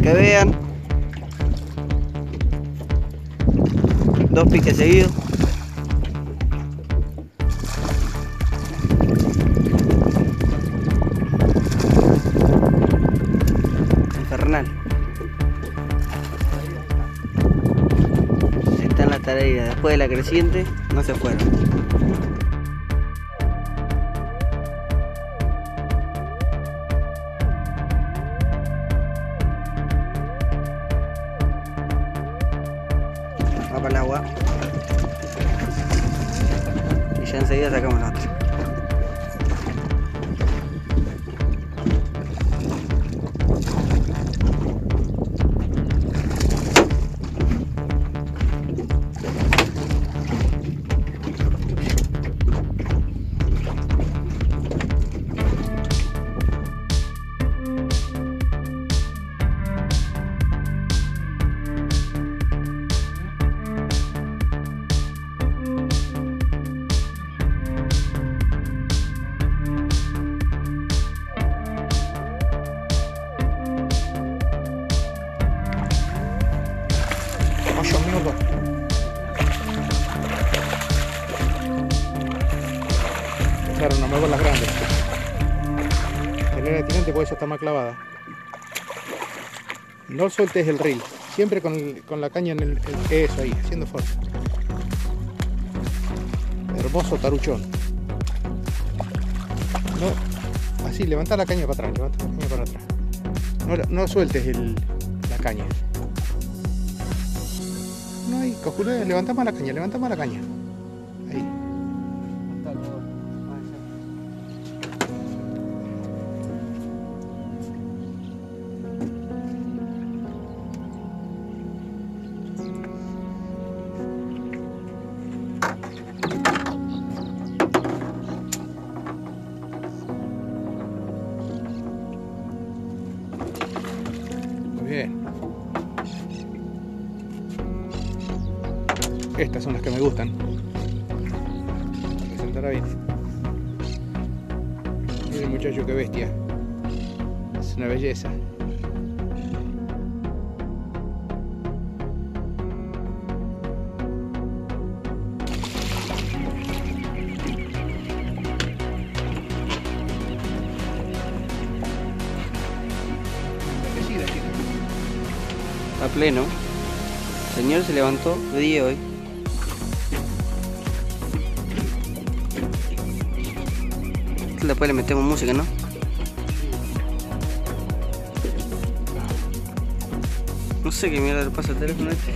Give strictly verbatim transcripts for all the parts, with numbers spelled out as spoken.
que vean. Dos piques seguidos. Infernal. Está en la tarea. Después de la creciente no se fueron. Va para el agua y ya enseguida sacamos la otra. ocho minutos. Claro, no muevo las grandes. Tener el tirante porque ella está más clavada. No sueltes el reel. Siempre con, el, con la caña en el, el... Eso ahí, haciendo fuerza. Hermoso taruchón. No, así, levanta la caña para atrás. Levanta la caña para atrás. No, no sueltes el, la caña. No hay, cojulé, levanta más la caña, levanta más la caña. Ahí. Muy bien. Estas son las que me gustan. Presentará bien. Miren muchacho, qué bestia. Es una belleza. A pleno. El señor se levantó de día hoy. Después le metemos música, ¿no? No sé qué mierda le pasa al teléfono este.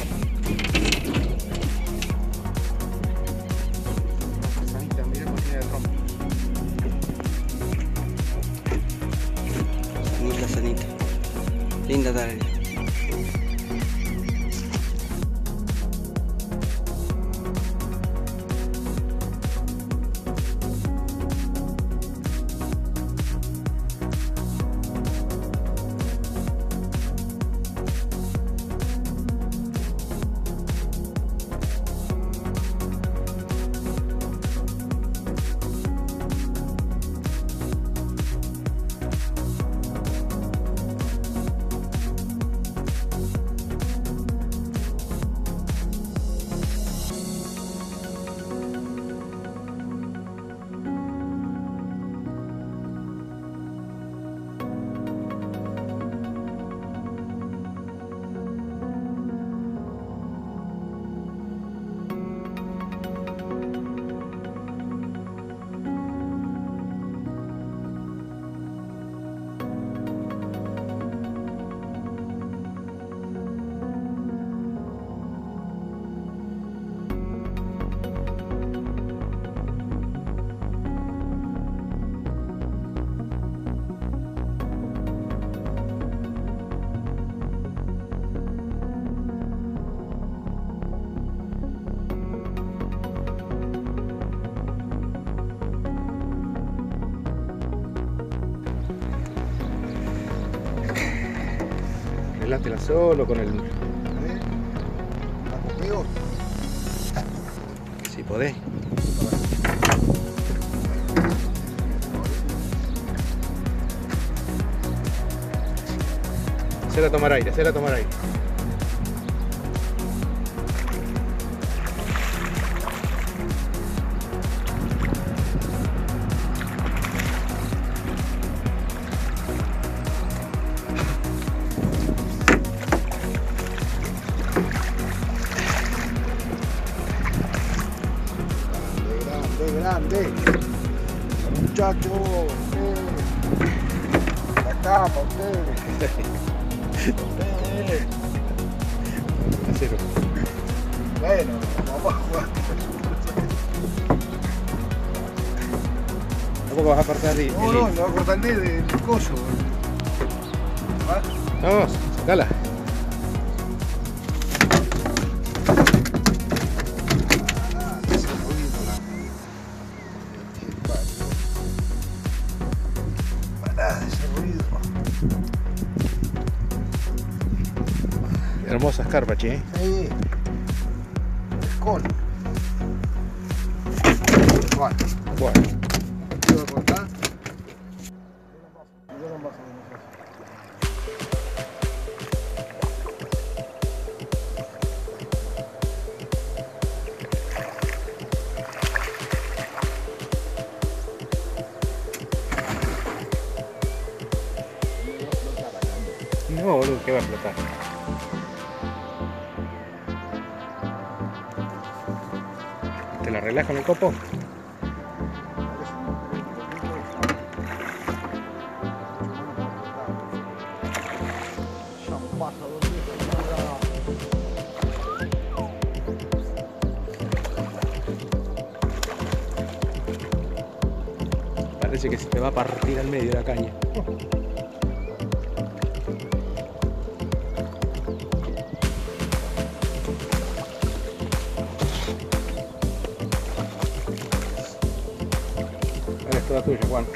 Sanita, mira cómo tiene el rombo. Sanita, sanita. Linda tarde. Relátela solo con el... ¿Vas conmigo? Si podés. Hacela tomar aire, hacela tomar aire. Grande, grande. Muchacho, usted. Acá, para usted. Usted. Hacelo. Bueno, vamos a jugar. Tampoco vas a apartar el, No, el no, me voy a cortar el dedo del coso. ¿Ah? Vamos, sacala. Ah, ese ruido, la... Pará de ese ruido. Hermosa escarpa, che. Sí. Con. Bueno, Bueno, ¿te voy a cortar? Yo no más o menos así. no, boludo, que va a explotar. ¿Te la arreglás con el copo? Parece que se te va a partir al medio la caña. Ahora es toda tuya, Juan.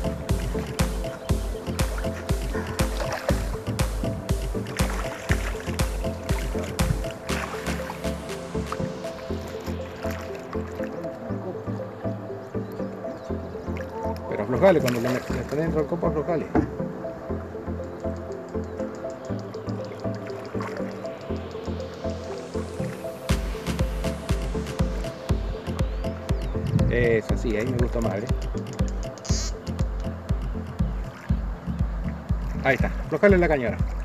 Pero aflojale, cuando le le tenés dentro del copo, aflojale. Eso sí, ahí me gusta más, ¿eh? Ahí está, aflojale la caña ahora.